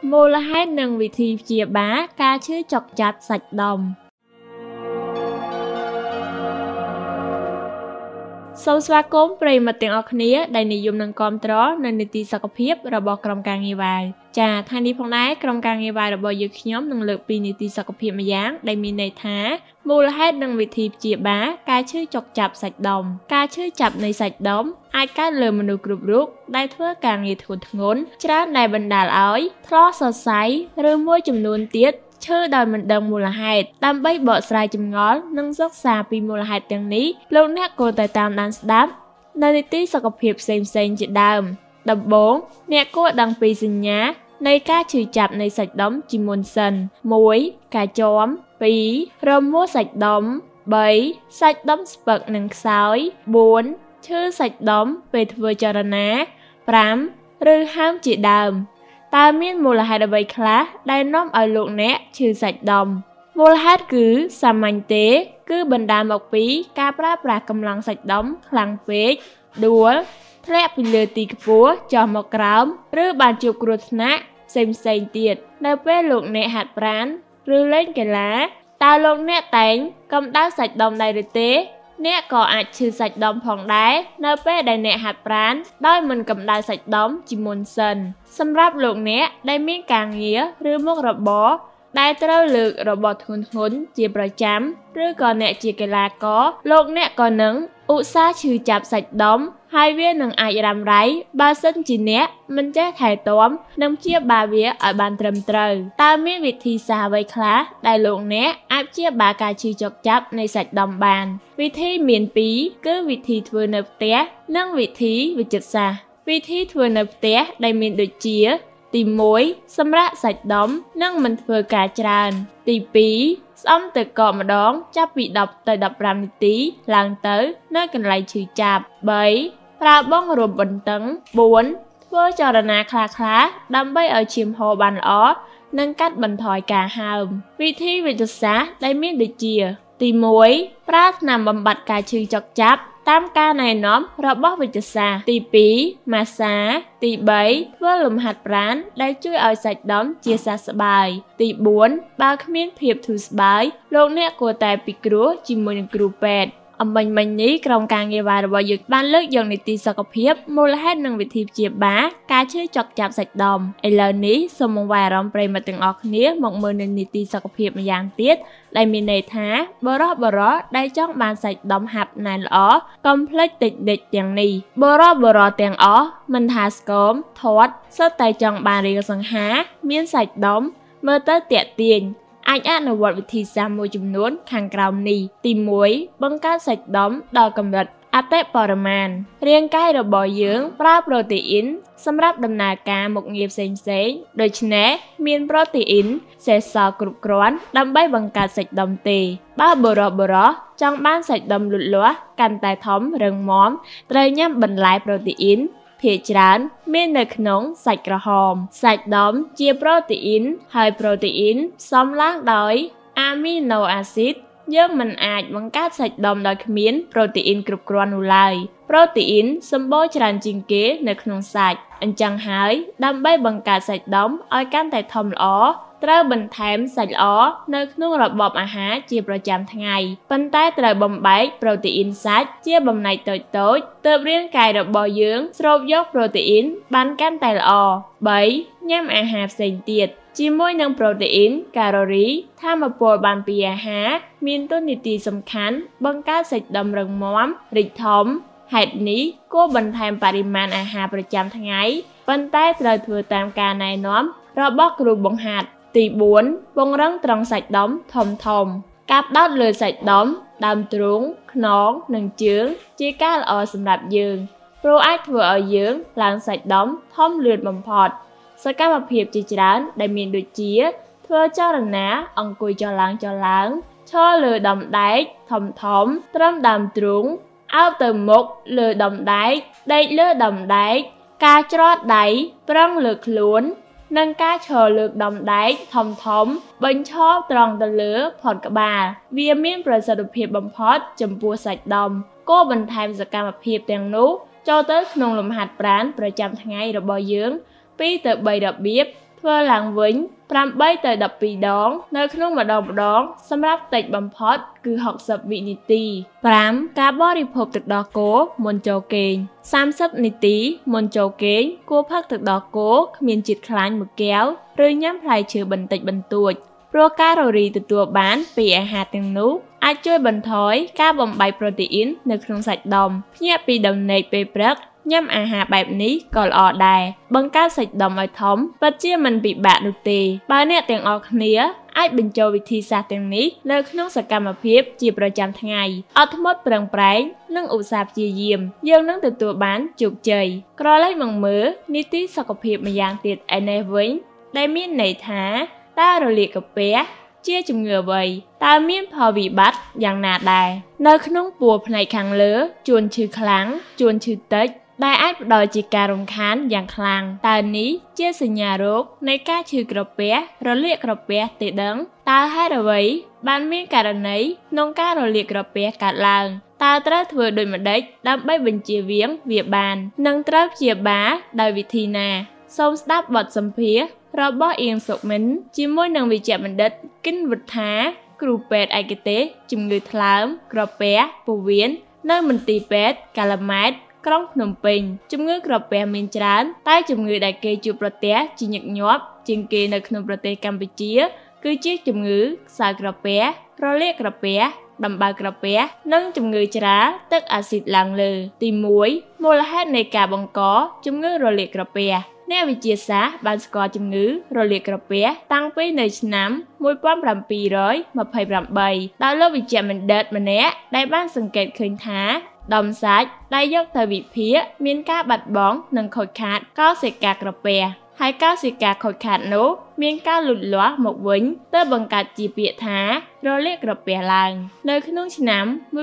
មូលហេតុនិងវិធីព្យាបាលការឈឺចុកចាប់សាច់ដុំសូមស្វាគមន៍ប្រិយមិត្តទាំងអស់គ្នាដែលនិយមនឹងគាំទ្រនៅនីតិសុខភាពរបស់ក្រុមការងារវាយចាថ្ងៃនេះផងដែរក្រុមការងារវាយរបស់យើងខ្ញុំនឹងលើកពីនីតិសុខភាពម្យ៉ាងដែលមានន័យថាមូលហេតុនិងវិធីព្យាបាលការឈឺចុកចាប់សាច់ដុំការឈឺចាប់នៃសាច់ដុំអាចកើតលើមនុស្សគ្រប់រូបដែលធ្វើការងារធ្ងន់ធ្ងរច្រើនដែលបណ្ដាលឲ្យថ្លោះសរសៃឬមួយចំនួនទៀតឈឺដោយមិនដឹងមូលហេតុដើម្បីបកស្រាយចម្ងល់និងសិក្សាពីមូលហេតុទាំងនេះលោកអ្នកគួរតែតាមដានស្ដាប់នៅនីតិសុខភាពផ្សេងៗជាដើមដំបូងអ្នកគួរដឹងពីសញ្ញានៃការឈឺចាប់នៃសាច់ដុំជាមុនសិន 1. ការជាំ 2. រមួលសាច់ដុំ 3. សាច់ដុំស្ពឹកនិងខ្សោយ 4. ឈឺសាច់ដុំពេលធ្វើចលនា 5. ឬហើមជាដើមតើមានមូលហេតុអ្វីខ្លះដែលនាំឲ្យលោកអ្នកឈឺសាច់ដុំមូលហេតុគឺសាមញ្ញទេគឺបណ្ដាលមកពីការប្រើប្រាស់កម្លាំងសាច់ដុំខ្លាំងពេកដួលធ្លាក់ពីលើទីខ្ពស់ចុះមកក្រោមឬបានជួបគ្រោះថ្នាក់ផ្សេងៗទៀតនៅពេលលោកអ្នកហាត់ប្រាណឬលេងកីឡាតើលោកអ្នកតែងកម្ដៅសាច់ដុំដែរឬទេអ្នកក៏អាចឈឺសាច់ដុំផងដែរនៅពេលដែលអ្នកហាត់ប្រាណដោយមិនកម្ដៅសាច់ដុំជាមុនសិនសម្រាប់លោកអ្នកដែលមានការងារឬមុខរបរដែលត្រូវលើករបស់ធ្ងន់ៗជាប្រចាំឬក៏អ្នកជាកីឡាករលោកអ្នកក៏នឹងឧស្សាហ៍ឈឺចាប់សាច់ដុំហើយវានឹងអាចរ៉ាំរ៉ៃបើសិនជាអ្នកមិនចេះថែទាំនិងព្យាបាលវាឲ្យបានត្រឹមត្រូវតើមានវិធីសាស្ត្រអ្វីខ្លះដែលលោកអ្នកអាចព្យាបាលការឈឺចុកចាប់នៃសាច់ដុំបានវិធីមាន2គឺវិធីធ្វើនៅផ្ទះនិងវិធីវិចិត្រសាស្ត្រវិធីធ្វើនៅផ្ទះដែលមានដូចជាទី1សម្រាប់សាច់ដុំនិងមិនធ្វើការច្រើនទី2ស្អំទៅកកម្ដងចាប់ពី10ទៅ15នាទីឡើងទៅនៅកន្លែងឈឺចាប់3ប្រើបង់រួមបន្ទឹង4ធ្វើចលនាខ្លះៗដើម្បីឲ្យឈាមហូរបានល្អនិងកាត់បន្ថយការហើមវិធីវិទ្យាសាស្ត្រដែលមានដូចជាទី1ប្រើថ្នាំបំបាត់ការឈឺចុកចាប់តាមការណែនាំរបស់វិទ្យាសាស្ត្រទី2ម៉ាស្សាទី3ធ្វើលំហាត់ប្រាណដែលជួយឲ្យសាច់ដុំជាសះស្បើយទី4បើគ្មានភាពធូរស្បើយលោកអ្នកគួរតែពិគ្រោះជាមួយនឹងគ្រូពេទ្យអំបញ្ញមិញនេះក្រុមការងារវាយរបស់យើងបានលើកយកនីតិសុខភាពមូលហេតុនិងវិធីព្យាបាលការឈឺចុកចាប់សាច់ដុំឥឡូវនេះសូមបង្វែរអារម្មណ៍ប្រិយមិត្តទាំងអស់គ្នាមកមើលនៅនីតិសុខភាពម្យ៉ាងទៀតដែលមានន័យថាបរិះដែលចង់បានសាច់ដុំហាប់ណែនល្អកុំភ្លេចតិចទាំងនេះបរិះទាំងអស់មិនថាស្គមធាត់សុទ្ធតែចង់បានរាងសង្ហាមានសាច់ដុំមើលទៅទាក់ទាញអាចអនុវត្តវិធីសាស្ត្រមួយចំនួនខាងក្រោមនេះទី1បង្កើតសាច់ដុំដល់កម្រិតអតិបរមាណរាងកាយរបស់យើងប្រើប្រូតេអ៊ីនសម្រាប់ដំណើរការមុខងារផ្សេងៗដូច្នេះមានប្រូតេអ៊ីនសេសសល់គ្រប់គ្រាន់ដើម្បីបង្កើតសាច់ដុំទេបើបរិះចង់បានសាច់ដុំលូតលាស់កាន់តែធំរឹងមាំត្រូវញ៉ាំបន្លែប្រូតេអ៊ីនភាគច្រើនមាននៅក្នុងសាច់ក្រហមសាច់ដុំជាប្រូតេអ៊ីនហើយប្រូតេអ៊ីនផ្សំឡើងដោយអាមីណូអាស៊ីតយើងមិនអាចបង្កើតសាច់ដុំដោយគ្មានប្រូតេអ៊ីនគ្រប់គ្រាន់នោះឡើយប្រូតេអ៊ីនសម្បូរច្រើនជាងគេនៅក្នុងសាច់អញ្ចឹងហើយដើម្បីបង្កើតសាច់ដុំឲ្យកាន់តែធំល្អត្រូវបន្ថែមសាច់ល្អនៅក្នុងរបបអាហារជាប្រចាំថ្ងៃប៉ុន្តែត្រូវបំបែកប្រូតេអ៊ីនសាច់ជាបំណែកតូចៗទើបរាងកាយរបស់យើងស្រូបយកប្រូតេអ៊ីនបានកាន់តែល្អ3ញ៉ាំអាហារផ្សេងទៀតជាមួយនឹងប្រូតេអ៊ីនកាឡូរីថាមពលបានពីអាហារមានតួនាទីសំខាន់បង្កើតសាច់ដុំរឹងមាំរីកធំហេតុនេះគួរបន្ថែមបរិមាណអាហារប្រចាំថ្ងៃប៉ុន្តែត្រូវធ្វើតាមការណែនាំរបស់គ្រូបង្ហាត់ទី4ពង្រឹងត្រង់សាច់ដុំធំការផ្ដោតលើសាច់ដុំដើមទ្រូងខ្នងនិងជើងជាការល្អសម្រាប់យើងព្រោះអាចធ្វើឲ្យយើងឡើងសាច់ដុំធំលឿនបំផុតសកម្មភាពជាច្រើនដែលមានដូចជាធ្វើចលនាអង្គុយចុះឡើងឈរលើដុំដែកធំត្រឹមដើមទ្រូងអោបទៅមុខលើដុំដែកដេកលើដុំដែកការច្រត់ដៃប្រឹងលើខ្លួននិងការឈរលើកដុំដែកធំបញ្ឈរត្រង់ទៅលើផុតក្បាលវាមានប្រសិទ្ធភាពបំផុតចំពោះសាច់ដុំគួរបន្ថែមសកម្មភាពទាំងនោះចូលទៅក្នុងលំហាត់ប្រាណប្រចាំថ្ងៃរបស់យើង2ទៅ3របៀបធ្វើឡើងវិញ8ទៅ12ដងនៅក្នុងម្ដងសម្រាប់តិចបំផុតគឺ60វិនាទី5ការបរិភោគទឹកដោះគោមុនចូលគេង30នាទីមុនចូលគេងគួរផឹកទឹកដោះគោគ្មានជាតិខ្លាញ់មួយកែវឬញ៉ាំផ្លែឈើបន្តិចបន្តួចព្រោះកាឡូរីទទួលបានពីអាហារទាំងនោះអាចជួយបន្ថយការបំបែកប្រូតេអ៊ីននៅក្នុងសាច់ដុំភ្ញាក់ពីដំណេកពេលព្រឹកញ៉ាំអាហារបែបនេះក៏ល្អដែរបង្កើតសាច់ដុំឲ្យធំពិតជាមិនពិបាកនោះទេបើអ្នកទាំងអស់គ្នាអាចបញ្ចូលវិធីសាស្ត្រទាំងនេះនៅក្នុងសកម្មភាពជាប្រចាំថ្ងៃអត់ធ្មត់ប្រឹងប្រែងនិងឧស្សាហ៍ព្យាយាមយើងនឹងទទួលបានជោគជ័យក្រឡេកមកមើលនីតិសុខភាពម្យ៉ាងទៀតឯនេះវិញដែលមានន័យថាតើរលាកកាពះជាជំងឺអ្វីតើមានផលវិបត្តិយ៉ាងណាដែរនៅក្នុងពោះផ្នែកខាងលើជួនឈឺខ្លាំងជួនឈឺតិចដែលអាចផ្ដល់ជាការរំខានយ៉ាងខ្លាំងតើនេះជាសញ្ញារោគនៃការឈឺក្រពះរលាកក្រពះទេដឹងតើហេតុអ្វីបានមានករណីក្នុងការរលាកក្រពះកើតឡើងតើត្រូវធ្វើដូចម្តេចដើម្បីបញ្ជៀសវាបាននិងត្រូវព្យាបាលដោយវិធីណាសូមស្ដាប់បទសម្ភាសន៍របស់អៀងសុមិនជាមួយនឹងវិជ្ជបណ្ឌិតគិនវុធាគ្រូពេទ្យឯកទេសជំងឺថ្លើមក្រពះពោះវៀននៅមន្ទីរពេទ្យកាឡាម៉ែតក្រុងភ្នំពេញជំងឺក្រពះមានច្រើនតែជំងឺដែលគេជួបប្រទះជាញឹកញាប់ជាងគេនៅក្នុងប្រទេសកម្ពុជាគឺជាជំងឺខ្សោយក្រពះរលាកក្រពះដំបៅក្រពះនិងជំងឺច្រាទឹកអាស៊ីតឡើងលើទី1មូលហេតុនៃការបង្កជំងឺរលាកក្រពះអ្នកវិទ្យាសាស្ត្របានស្គាល់ជំងឺរលាកក្រពះតាំងពីនៅឆ្នាំ1728ដោយលោកវិជ្ជបណ្ឌិតម្នាក់ដែលបានសង្កេតឃើញថាដុំសាច់ដែលយកទៅវិភាគមានការបាត់បង់និងខូចខាតកោសិកាក្រពះហើយកោសិកាខូចខាតនោះមានការលូតលាស់មកវិញទើបបង្កើតជាពាក្យថារលាកក្រពះឡើងនៅក្នុងឆ្នាំ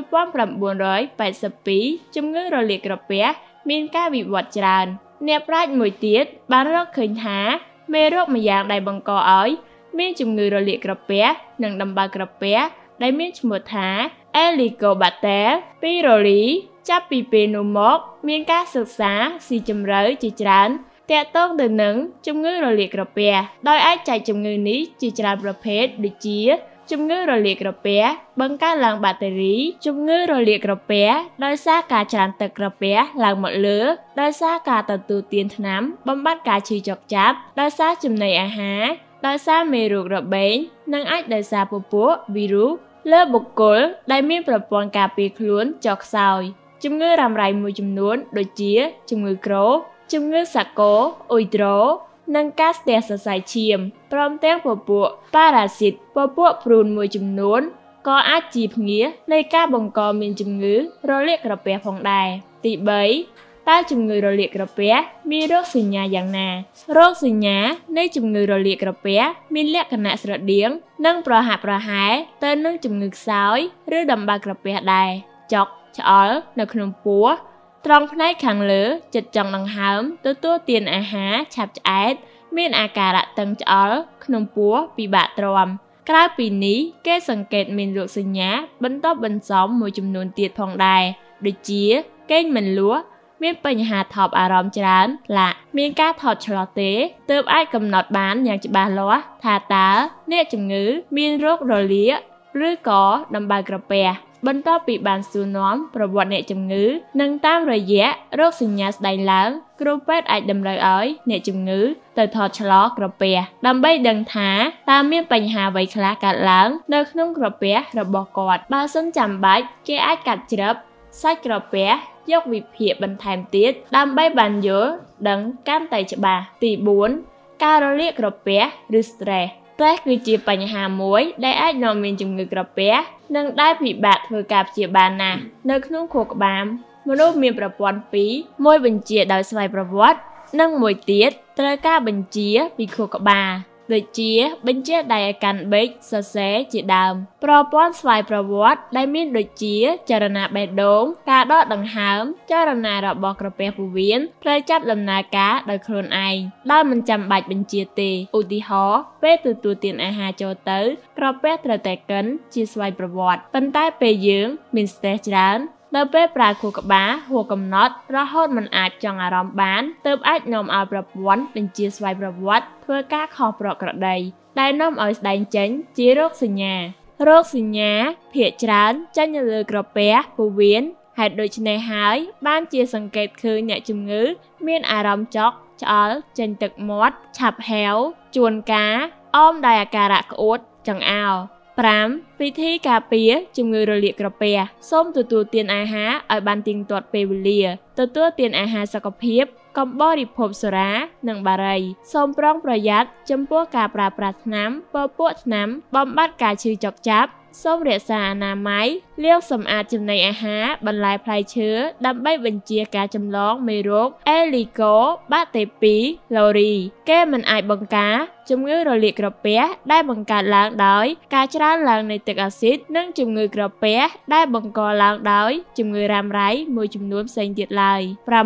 1982ជំងឺរលាកក្រពះមានការវិវត្តច្រើនអ្នកប្រាជ្ញមួយទៀតបានរកឃើញថាមេរោគម្យ៉ាងដែលបង្កឲ្យមានជំងឺរលាកក្រពះនិងដំបៅក្រពះដែលមានឈ្មោះថា Helicobacter pylori ចាប់ពីពេលនោះមកមានការសិក្សាស៊ីជម្រៅជាច្រើនទាក់ទងទៅនឹងជំងឺរលាកក្រពះដោយអាចចែកជំងឺនេះជាច្រើនប្រភេទដូចជាជំងឺរលាកក្រពះបង្កើតឡើងបាក់តេរីជំងឺរលាកក្រពះដោយសារការច្រានទឹកក្រពះឡើងមកលើដោយសារការទទួលទានថ្នាំបំបាត់ការឈឺចុកចាប់ដោយសារចំណីអាហារដោយសារមេរោគរបេងនិងអាចដោយសារពពួកវីរុសលើបុគ្គលដែលមានប្រព័ន្ធការពារខ្លួនចុះខ្សោយជំងឺរ៉ាំរ៉ៃមួយចំនួនដូចជាជំងឺគ្រុនជំងឺសាកូអ៊ុយត្រូនិងការស្ទះសរសៃឈាមព្រមទាំងពពួកប៉ារ៉ាស៊ីតពពួកព្រូនមួយចំនួនក៏អាចជាភ្ងានៃការបង្កមានជំងឺរលាកក្រពះផងដែរទី3តើជំងឺរលាកក្រពះមានរោគសញ្ញាយ៉ាងណារោគសញ្ញានៃជំងឺរលាកក្រពះមានលក្ខណៈស្រដៀងនិងប្រហាក់ប្រហែលទៅនឹងជំងឺខ្សោយឬដំបៅក្រពះដែរចុកឆ្អល់នៅក្នុងពោះត្រង់ផ្នែកខាងលើចិត្តចង់ដង្ហើមទទួលទានអាហារឆាប់ឆ្អែតមានអាការៈតឹងឆ្អល់ក្នុងពោះពិបាកទ្រាំក្រៅពីនេះគេសង្កេតមានរោគសញ្ញាបន្តបន្សំមួយចំនួនទៀតផងដែរដូចជាគេងមិនលក់មានបញ្ហាថប់អារម្មណ៍ច្រើនមានការថតឆ្លោះទេទើបអាចកំណត់បានយ៉ាងច្បាស់លាស់ថាតើអ្នកជំងឺមានរោគរលាកឬក៏ដំបៅក្រពះបន្ទាប់ពីបានសួរនាំប្រវត្តិអ្នកជំងឺនិងតាមរយៈរោគសញ្ញាស្ដែងឡើងគ្រូពេទ្យអាចតម្រូវឲ្យអ្នកជំងឺទៅថតឆ្លងក្រពះដើម្បីដឹងថាតើមានបញ្ហាអ្វីខ្លះកើតឡើងនៅក្នុងក្រពះរបស់គាត់បើសិនចាំបាច់គេអាចកាត់ជ្រឹបសាច់ក្រពះយកវិភាគបន្ថែមទៀតដើម្បីបានយល់ដឹងកាន់តែច្បាស់ទី4ការរលាកក្រពះឬ stress គឺជាបញ្ហាមួយដែលអាចនាំមានជំងឺក្រពះនិងដែលពិបាកធ្វើការព្យាបាលណាស់នៅក្នុងខួរក្បាលមនុស្សមានប្រព័ន្ធពីរមួយបញ្ជាដោយស្វ័យប្រវត្តិនិងមួយទៀតត្រូវការបញ្ជាពីខួរក្បាលដូចជាបញ្ជាដៃឲ្យកាន់ប៊ិចសរសេរជាដើមប្រព័ន្ធស្វ័យប្រវត្តិដែលមានដូចជាចលនាបេះដូងការដកដង្ហើមចលនារបស់ក្រពះពោះវៀនត្រូវចាប់ដំណើរការដោយខ្លួនឯងដោយមិនចាំបាច់បញ្ជាទេឧទាហរណ៍ពេលទទួលទានអាហារចូលទៅក្រពះត្រូវតែកិនជាស្វ័យប្រវត្តិប៉ុន្តែពេលយើងមាន stress ច្រើនដល់ពេលប្រើខួរក្បាលហួរកំណត់រហូតមិនអាចចង់អារម្មណ៍បានទើបអាចនាំឲ្យប្រព័ន្ធបញ្ជាស្វ័យប្រវត្តិធ្វើការខុសប្រក្រតីដែលនាំឲ្យស្ដែងចេញជារោគសញ្ញារោគសញ្ញាភាគច្រើនចេញនៅលើក្រពះពោះវៀនហេតុដូច្នេះហើយបានជាសង្កេតឃើញអ្នកជំងឺមានអារម្មណ៍ចុកឆ្អល់ចេញទឹកមាត់ឆាប់ហាវជួនកាលអមដោយអាការៈក្អួតចង្អោរ 5. វិធីការពារជំងឺរលាកក្រពះសូមទទួលទានអាហារឲ្យបានទៀងទាត់ពេលវេលាទទួលទានអាហារសុខភាពកុំបរិភោគសូរ៉ានិងបារីសូមប្រុងប្រយ័ត្នចំពោះការប្រើប្រាស់ថ្នាំពពួកថ្នាំបំបាត់ការឈឺចុកចាប់សូមរក្សាអនាម័យលាងសម្អាតចំណីអាហារបន្លែផ្លែឈើដើម្បីបញ្ជាការចម្លងមេរោគ Helicobacter pylori គេមិនអាចបង្ការជំងឺរលាកក្រពះដែលបង្កើតឡើងដោយការច្រើនឡើងនៃទឹកអាស៊ីតនិងជំងឺក្រពះដែលបង្កឡើងដោយជំងឺរ៉ាំរ៉ៃមួយចំនួនផ្សេងទៀតឡើយ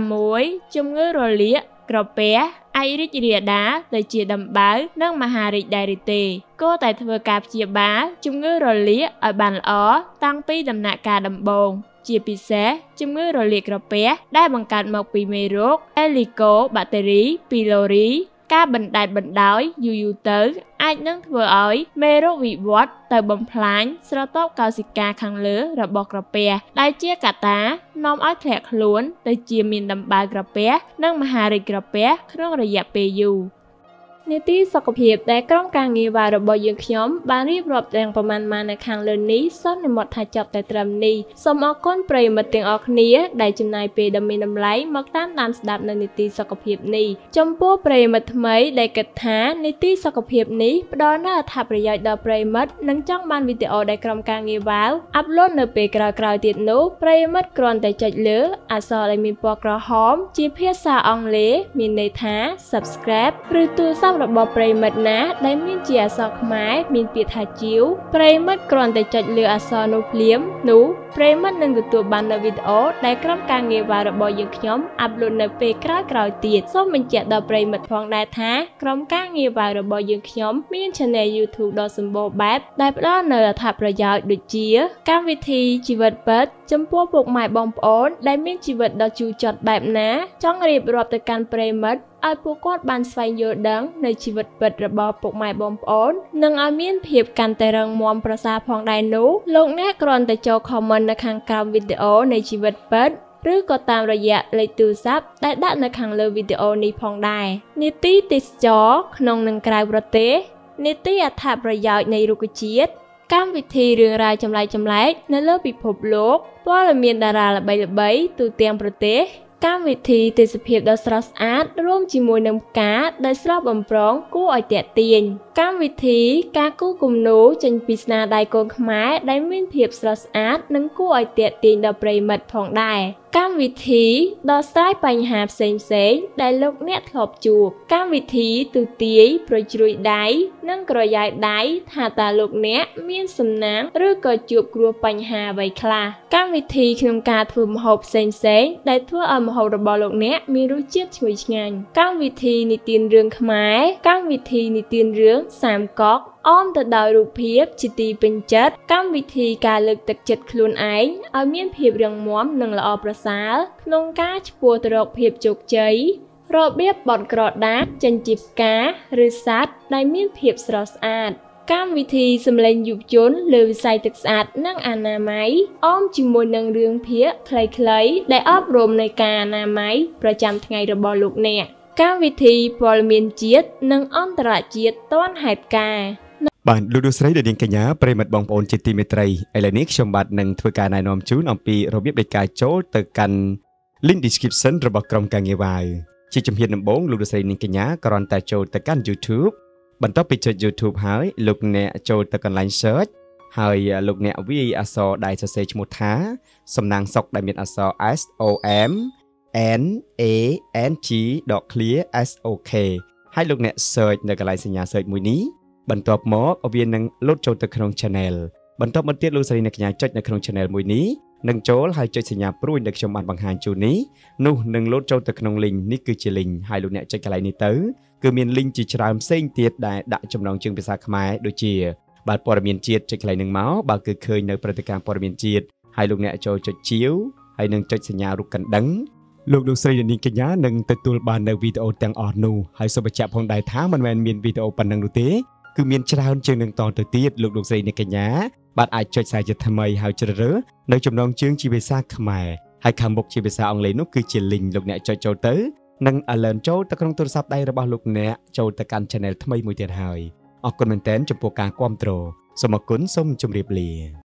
6. ជំងឺរលាកក្រពះអាចរីករាលដាលទៅជាដំបៅនិងមហារីកដែរឬទេគួរតែធ្វើការព្យាបាលជំងឺរលាកឲ្យបានល្អតាំងពីដំណាក់កាលដំបូងជាពិសេសជំងឺរលាកក្រពះដែលបង្កើតមកពីមេរោគ Helicobacter pylori ការបណ្តែតបណ្ដោយយូរទៅអាចនឹងធ្វើឲ្យមេរោគវិវត្តទៅបំផ្លាញស្រទាប់កោសិកាខាងលើរបស់ក្រពះដែលជាកត្តានាំឲ្យធ្លាក់ខ្លួនទៅជាមានដំបៅក្រពះនិងមហារីកក្រពះក្នុងរយៈពេលយូរនីតិសុខភាពដែលក្រុមការងារវ៉ារបស់យើងខ្ញុំបានរៀបរាប់ទាំងប្រមាណមកនៅខាងលើនេះសូមនិមន្តថាចប់តែត្រឹមនេះសូមអរគុណប្រិយមិត្តទាំងអស់គ្នាដែលចំណាយពេលដ៏មានតម្លៃមកតាមដានស្ដាប់នៅនីតិសុខភាពនេះចំពោះប្រិយមិត្តថ្មីដែលគិតថានីតិសុខភាពនេះផ្ដល់នូវអត្ថប្រយោជន៍ដល់ប្រិយមិត្តនិងចង់បានវីដេអូដែលក្រុមការងារវ៉ាអាប់ឡូតនៅពេលក្រោយៗទៀតនោះប្រិយមិត្តគ្រាន់តែចុចលើអក្សរដែលមានពណ៌ក្រហមជាភាសាអង់គ្លេសមានន័យថា Subscribe ឬទូរស័ព្ទរបស់ប្រិយមិត្តណាដែលមានជាអក្សរខ្មែរមានពាក្យថាជាវប្រិយមិត្តគ្រាន់តែចុចលើអក្សរនោះភ្លាមនោះប្រិយមិត្តនឹងទទួលបាននូវវីដេអូដែលក្រុមការងារវ៉ារបស់យើងខ្ញុំអាប់ឡូតនៅពេលក្រោយៗទៀតសូមបញ្ជាក់ដល់ប្រិយមិត្តផងដែរថាក្រុមការងារវ៉ារបស់យើងខ្ញុំមាន Channel YouTube ដ៏សម្បូរបែបដែលផ្ដល់នូវអត្ថប្រយោជន៍ដូចជាកម្មវិធីជីវិតពិតចំពោះពុកម៉ែបងប្អូនដែលមានជីវិតដ៏ជូរចត់បែបណាចង់រៀបរាប់ទៅកាន់ប្រិយមិត្តឲ្យពួកគាត់បានស្វែងយល់ដឹងនៅជីវិតពិតរបស់ពុកម៉ែបងប្អូននិងឲ្យមានភាពកាន់តែរឹងមាំប្រសើរផងដែរនោះលោកអ្នកគ្រាន់តែចូល comment នៅខាងក្រោមវីដេអូនៃជីវិតពិតឬក៏តាមរយៈលេខទូរស័ព្ទដែលដាក់នៅខាងលើវីដេអូនេះផងដែរនីតិទេសចរក្នុងនិងក្រៅប្រទេសនីតិអត្ថប្រយោជន៍នៃរុក្ខជាតិកម្មវិធីរឿងរ៉ាវចម្លែកនៅលើពិភពលោកព័ត៌មានតារាល្បីៗទូទាំងប្រទេសកម្មវិធីទេសភាពដ៏ស្រស់ស្អាតរួមជាមួយនឹងផ្កាដែលស្រស់បំព្រងគួរឲ្យទាក់ទាញកម្មវិធីការគូរគំនូរចេញពីស្នាដៃកូនខ្មែរដែលមានភាពស្រស់ស្អាតនិងគួរឲ្យទាក់ទាញដល់ប្រិយមិត្តផងដែរកម្មវិធីដោះស្រាយបញ្ហាផ្សេងៗដែលលោកអ្នកធ្លាប់ជួបកម្មវិធីទូទាយប្រជ្រួយដៃនិងក្រយ៉ាយដៃថាតើលោកអ្នកមានសំណាងឬក៏ជួបគ្រោះបញ្ហាអ្វីខ្លះកម្មវិធីក្នុងការធ្វើម្ហូបផ្សេងៗដែលធ្វើឲ្យម្ហូបរបស់លោកអ្នកមានរសជាតិឈ្ងុយឆ្ងាញ់កម្មវិធីនិទានរឿងខ្មែរកម្មវិធីនិទានរឿងសាមកកអមទៅដោយរូបភាពជាទីពេញចិត្តកម្មវិធីការលើកទឹកចិត្តខ្លួនឯងឲ្យមានភាពរឹងមាំនិងល្អប្រសើរក្នុងការឆ្ពោះទៅរកភាពជោគជ័យរបៀបបត់ក្រដាសចេញជាផ្កាឬសត្វដែលមានភាពស្រស់ស្អាតកម្មវិធីសម្លេងយុវជនលើវិស័យទឹកស្អាតនិងអនាម័យអមជាមួយនឹងរឿងភាគខ្លីៗដែលអប់រំនៃការអនាម័យប្រចាំថ្ងៃរបស់លោកអ្នកកម្មវិធីព័ត៌មានជាតិនិងអន្តរជាតិទាន់ហេតុការណ៍បាទលោកស្រីដែលនាងកញ្ញាប្រិមត្តបងប្អូនជាទីមេត្រីឥឡូវនេះខ្ញុំបាទនឹងធ្វើការណែនាំជូនអំពីរបៀបនៃការចូលទៅកាន់ link description របស់ក្រុមការងារវាយជាជំហានដំបូងលោកស្រីនាងកញ្ញាគ្រាន់តែចូលទៅកាន់ YouTube បន្ទាប់ពីចុច YouTube ហើយលោកអ្នកចូលទៅកន្លែង search ហើយលោកអ្នកវាយអក្សរដែលសរសេរឈ្មោះថាសំណាងសុកដែលមានអក្សរ SOMNANG.clear SOK ហើយលោកអ្នក search នៅកន្លែងសញ្ញា search មួយនេះបន្ទាប់មកវានឹងលោតចូលទៅក្នុង channel បន្ទាប់មកទៀតលោកស្រីអ្នកកញ្ញាចុចនៅក្នុង channel មួយនេះនឹងចូលហើយចុចសញ្ញាព្រួយដែលខ្ញុំបានបង្ហាញជូននេះនោះនឹងលោតចូលទៅក្នុង link នេះគឺជា link ហើយលោកអ្នកចុចកន្លែងនេះទៅគឺមាន link ជាច្រើនផ្សេងទៀតដែលដាក់ចំណងជើងភាសាខ្មែរដូចជាបាទព័ត៌មានជាតិចុចកន្លែងនឹងមកបើគឺឃើញនៅព្រឹត្តិការណ៍ព័ត៌មានជាតិហហើយលោកអ្នកចូលចុចជាវហើយនឹងចុចសញ្ញារូបកណ្ដឹងលោកស្រីនាងកញ្ញានឹងទទួលបាននៅវីដេអូទាំងអស់នោះហើយសូមបញ្ជាក់ផងដែរថាមិនមែនមានវីដេអូប៉ុណ្ណឹងនោះទេគឺមានច្រើនជាងនឹងតទៅទៀតលោកស្រីនាងកញ្ញាបាទអាចចុចសារជាថ្មីហើយជ្រើសរើសនៅចំណងជើងជាភាសាខ្មែរហើយខាងមុខជាភាសាអង់គ្លេសនោះគឺជា link លោកអ្នកចុចចូលទៅនឹង alert ចូលទៅក្នុងទូរស័ព្ទដៃរបស់លោកអ្នកចូលទៅកាន់ channel ថ្មីមួយទៀតហើយអរគុណមែនទែនចំពោះការគាំទ្រសូមអរគុណសូមជម្រាបលា